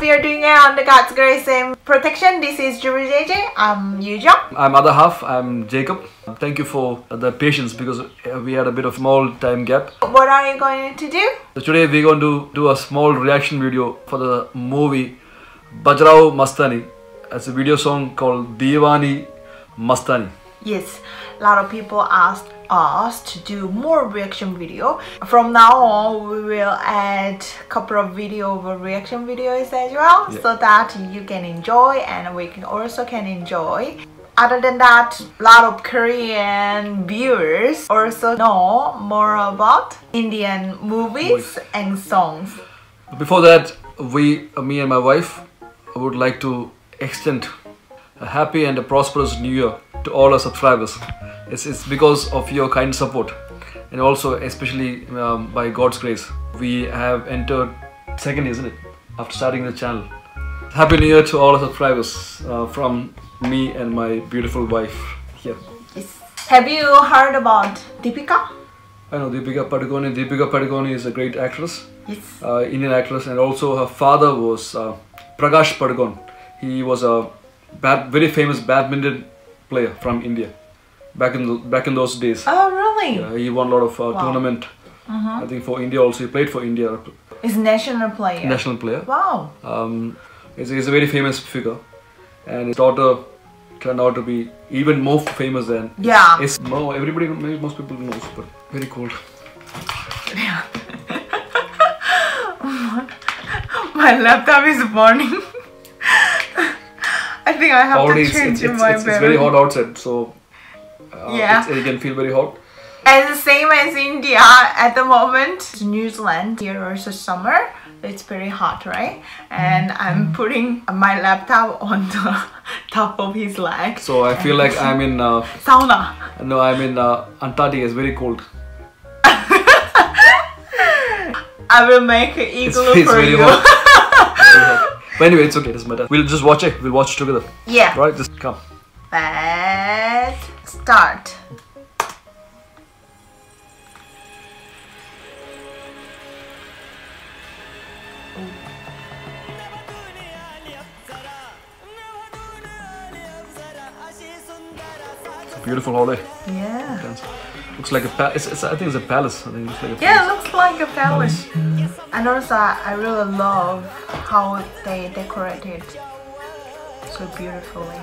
hope you're doing it under God's grace and protection. This is Juru JJ. I'm Yuja. I'm other half. I'm Jacob. Thank you for the patience because we had a bit of small time gap. What are you going to do? So today we're going to do a small reaction video for the movie Bajrao Mastani. It's a video song called Diwani Mastani. Yes, a lot of people asked us to do more reaction video. From now on, we will add a couple of reaction videos as well, so that you can enjoy and we can also enjoy. Other than that, a lot of Korean viewers also know more about Indian movies and songs. Before that, me and my wife would like to extend a happy and a prosperous new year to all our subscribers. It's because of your kind support, and also especially by God's grace, we have entered second, isn't it, after starting the channel. Happy New Year to all our subscribers from me and my beautiful wife here. Yes. Have you heard about Deepika? I know Deepika Padukone. Deepika Padukone is a great actress, Yes. Indian actress, and also her father was Prakash Padukone. He was a very famous badminton player from India back in those days. Oh, really? Yeah, he won a lot of tournament. I think for India also. He played for India. He's national player. National player. Wow. He's a very famous figure, and his daughter turned out to be even more famous than. Yeah. No, everybody, most people knows, but very cold. Yeah. My laptop is burning. I think I have to change my It's very hot outside, so yeah, it can feel very hot. And the same as India at the moment. New Zealand here also summer. It's very hot, right? And I'm putting my laptop on the top of his leg. So I feel like I'm in sauna. No, I'm in Antarctica. It's very cold. I will make an igloo it's for very you. Hot. Very hot. But anyway, it's okay. It doesn't matter. We'll just watch it. We'll watch together. Yeah. Right? Just come. Let's start. It's a beautiful holiday. Yeah. Looks like a palace. I think it's a palace. I think it looks like a palace. Yeah, it looks like a palace. And also, I really love how they decorated so beautifully.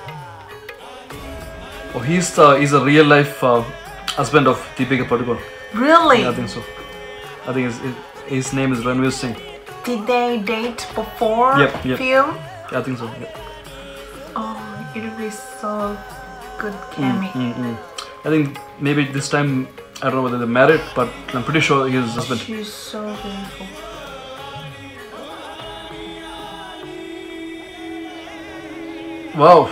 Oh, he's a real life husband of Deepika Padukone. Really? Yeah, I think so. I think his name is Ranveer Singh. Did they date before Yep. film? Yeah, I think so. Yep. Oh, it would be so good cameo. I think maybe this time, I don't know whether they're married, but I'm pretty sure he's his husband. She's so beautiful. Wow.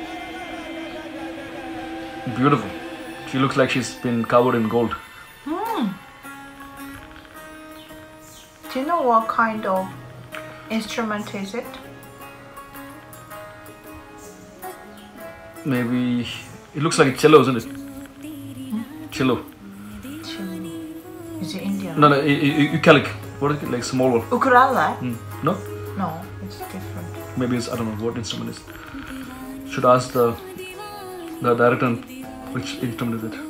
Beautiful. She looks like she's been covered in gold. Do you know what kind of instrument is it? Maybe it looks like a cello, isn't it? Cello. Is it Indian? No, ukulele. What is it? Like small one. Ukulele? No? No, it's different. Maybe it's, I don't know what instrument it is. Should ask the director which instrument is it.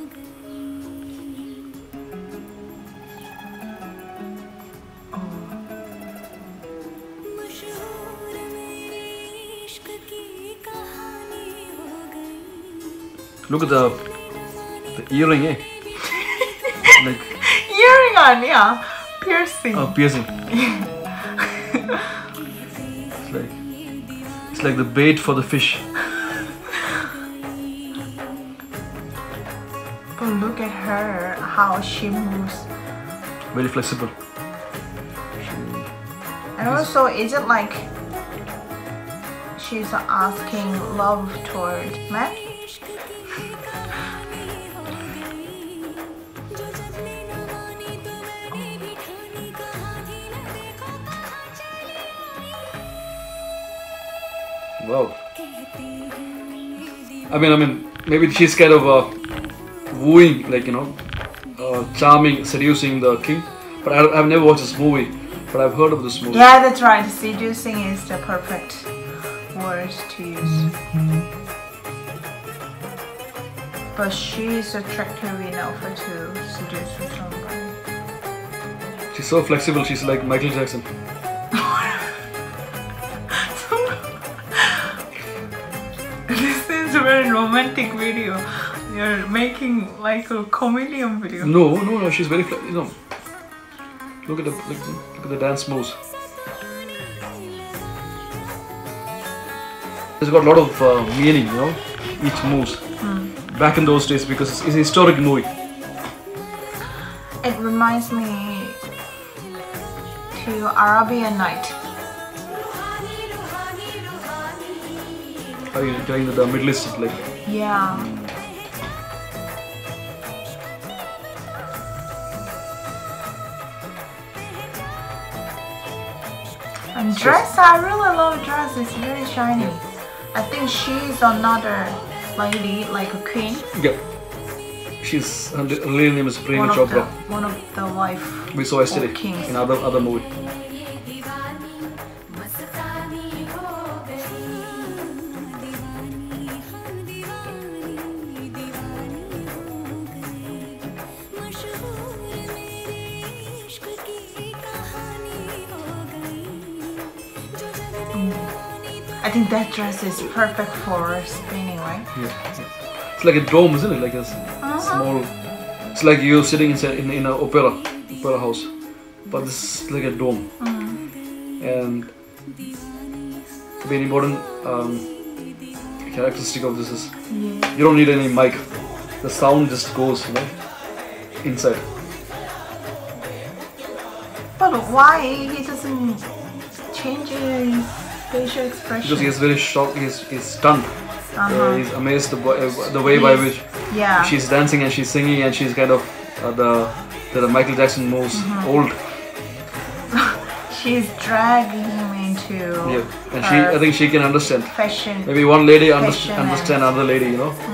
Look at the earring, eh? Like Earring on, yeah. Piercing. oh, piercing. It's like the bait for the fish. Oh, look at her, how she moves. Very flexible. And also, is it like she's asking love toward men? Wow. I mean, maybe she's kind of wooing, like, you know, charming, seducing the king. But I've never watched this movie. but I've heard of this movie. Yeah, that's right. Seducing is the perfect word to use. But she's attractive enough to seduce somebody. She's so flexible. She's like Michael Jackson. This is a very romantic video. You're making like a comedian video. No. She's very look at the dance moves. It's got a lot of meaning, each moves. Back in those days, because it's a historic movie. It reminds me to Arabian Night. Are you telling that the Middle East is like? Yeah. And dress, I really love dress. It's very shiny. I think she's another lady, like a queen. Yeah. Her real name is Prema Chopra. One of the wife. We saw yesterday kings. in other movie. I think that dress is perfect for spinning, right? Yeah. It's like a dome, isn't it? Like a small. It's like you're sitting in an opera house, but this is like a dome. And the very important characteristic of this is you don't need any mic. The sound just goes, inside. But why he doesn't change his facial expression? Because he is very shocked. He's stunned. He's amazed the way by which she's dancing and she's singing and she's kind of the Michael Jackson moves old. She's dragging him into and I think she can understand. Fashion. Maybe one lady understand other lady,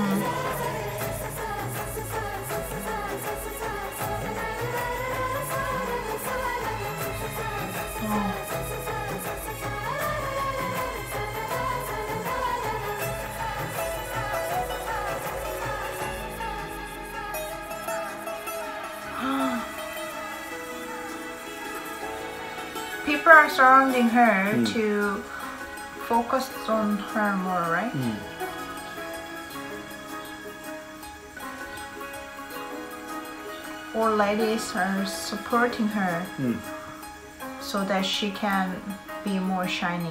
People are surrounding her to focus on her more, right? All ladies are supporting her so that she can be more shiny.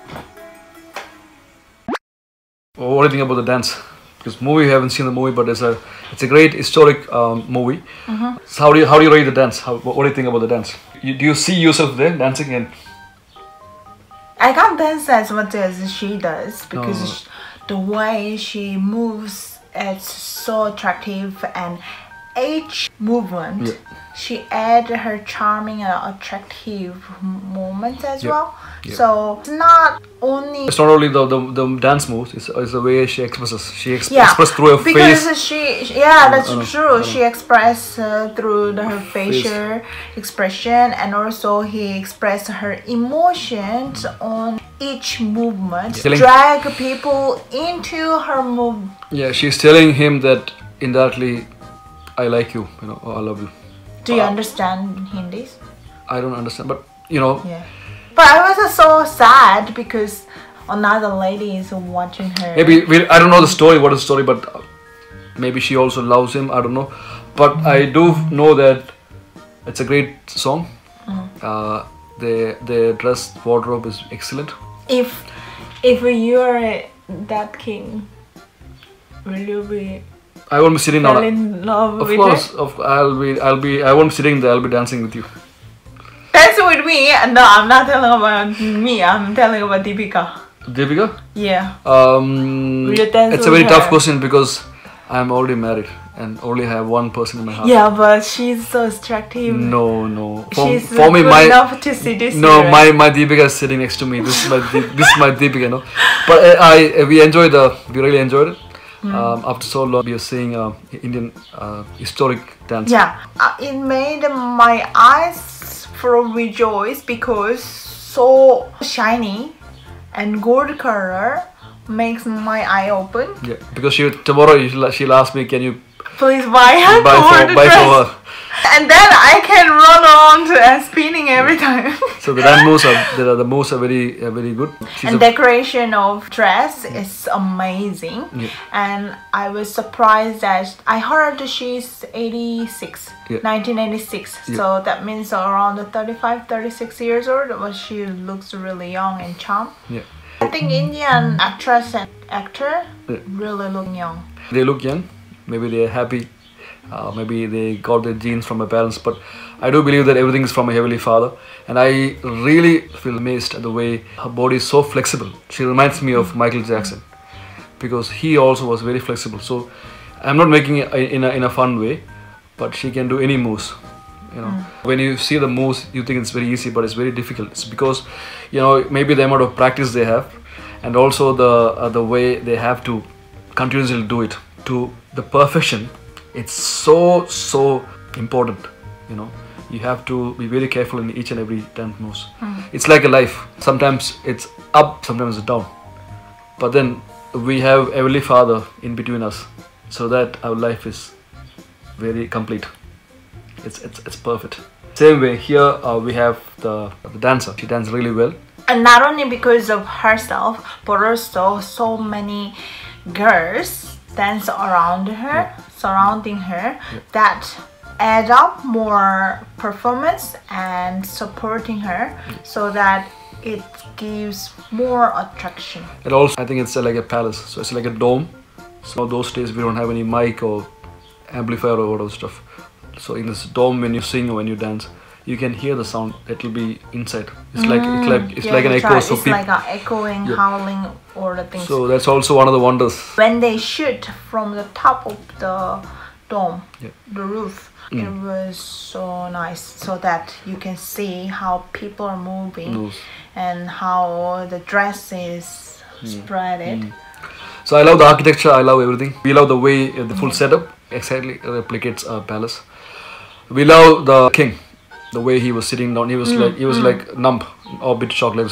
What do you think about the dance? Because movie, I haven't seen the movie, but it's a great historic movie. So how do you rate the dance? What do you think about the dance? Do you see yourself there dancing? And I can't dance as much as she does because the way she moves, it's so attractive, and each movement she add her charming and attractive moments as well. So it's not only the dance moves, it's the way she expresses. She expresses through her face. Because that's true. She expresses through her facial expression, and also he expressed her emotions on each movement. Drag people into her move. Yeah, she's telling him that indirectly, I like you, or I love you. Do you understand Hindi? I don't understand, but Yeah. But I was so sad because another lady is watching her. Maybe I don't know the story. What is the story? But maybe she also loves him. I don't know. But I do know that it's a great song. The dress wardrobe is excellent. If you're that king, will you be? I won't be sitting down. Fall in love of with course, her? I won't be sitting there. I'll be dancing with you. Dancing with me? No, I'm not telling about me. I'm telling about Deepika. Deepika? Yeah. It's a very tough question because I'm already married and only have one person in my heart. Yeah, but she's so attractive. No. She's for me, good enough to see this. No, my Deepika is sitting next to me. This is my Deepika, But we really enjoyed it. After so long, we are seeing Indian historic dance. Yeah, it made my eyes from Rejoice because so shiny and gold color makes my eye open. Yeah, because tomorrow she'll ask me, can you please buy her gold buy dress. for her. And then I can run on and spinning every time. So the dance moves are very good. And decoration of dress is amazing. Yeah. And I was surprised that I heard she's 86, yeah. 1986. Yeah. So that means around 35, 36 years old. But she looks really young and charm. Yeah. I think Indian actress and actor really look young. They look young. Maybe they're happy. Maybe they got their genes from their parents, but I do believe that everything is from a Heavenly Father, and I really feel amazed at the way her body is so flexible. She reminds me of Michael Jackson because he also was very flexible. So I'm not making it in a fun way, but she can do any moves. You know, when you see the moves, you think it's very easy, but it's very difficult. It's because, you know, maybe the amount of practice they have, and also the way they have to continuously do it to the perfection. It's so important, you know. You have to be very careful in each and every dance moves. It's like a life. Sometimes it's up, sometimes it's down. But then we have Heavenly Father in between us, so that our life is very complete. It's perfect. Same way here we have the dancer. She dances really well. And not only because of herself, but also so many girls dance around her, surrounding her, that add up more performance and supporting her, so that it gives more attraction. And also, I think it's like a palace, so it's like a dome. So those days we don't have any mic or amplifier or whatever stuff. So in this dome, when you sing or when you dance, you can hear the sound. It will be inside. It's like an echo. So it's like an echoing, howling, or the things. So that's also one of the wonders. When they shoot from the top of the dome, the roof, it was so nice, so that you can see how people are moving and how the dress is spreaded. So I love the architecture. I love everything. We love the way the full setup exactly replicates a palace. We love the king. The way he was sitting down, he was like numb or a bit shocked. Like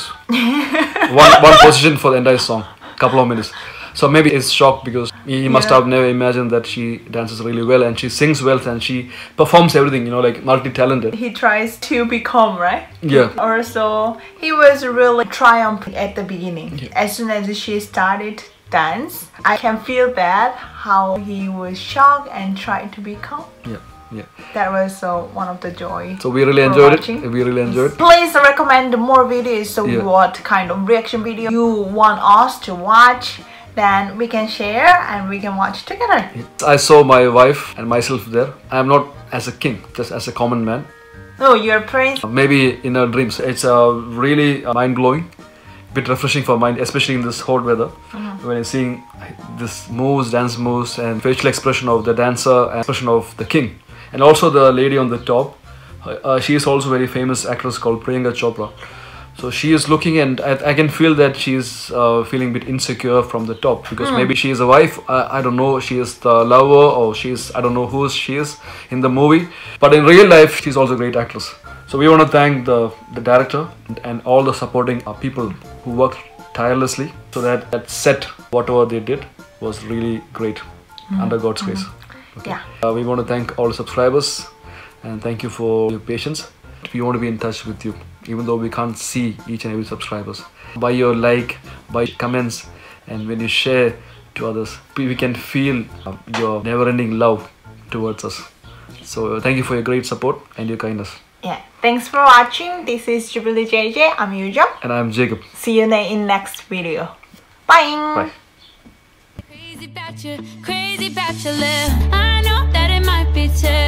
one position for the entire song, couple of minutes. So maybe he's shocked because he must have never imagined that she dances really well and she sings well and she performs everything, you know, like multi-talented. He tries to be calm, right? Yeah. Also, he was really triumphant at the beginning. Yeah. As soon as she started dance, I can feel that how he was shocked and tried to be calm. Yeah. Yeah. That was one of the joy. So we really enjoyed it. We really enjoyed it. Please recommend more videos. So what kind of reaction video you want us to watch, then we can share and we can watch together. I saw my wife and myself there. I am not as a king, just as a common man. No, you're a prince. Maybe in our dreams. It's really mind-blowing, bit refreshing for mind, especially in this hot weather. When you're seeing this moves, dance moves, and facial expression of the dancer and expression of the king. And also the lady on the top, she is also a very famous actress called Priyanka Chopra. So she is looking, and I can feel that she is feeling a bit insecure from the top, because maybe she is a wife, I don't know, she is the lover, or she is, I don't know who she is in the movie. But in real life, she's also a great actress. So we want to thank the director and all the supporting people who worked tirelessly, so that set, whatever they did, was really great under God's grace. Okay. Yeah. We want to thank all the subscribers and thank you for your patience. We want to be in touch with you, even though we can't see each and every subscribers. By your like, by comments, and when you share to others, we can feel your never-ending love towards us. So thank you for your great support and your kindness. Yeah. Thanks for watching. This is Jubilee JJ. I'm Yuja. And I'm Jacob. See you in next video. Bye. Bye. Crazy about your love. I know that it might be terrible.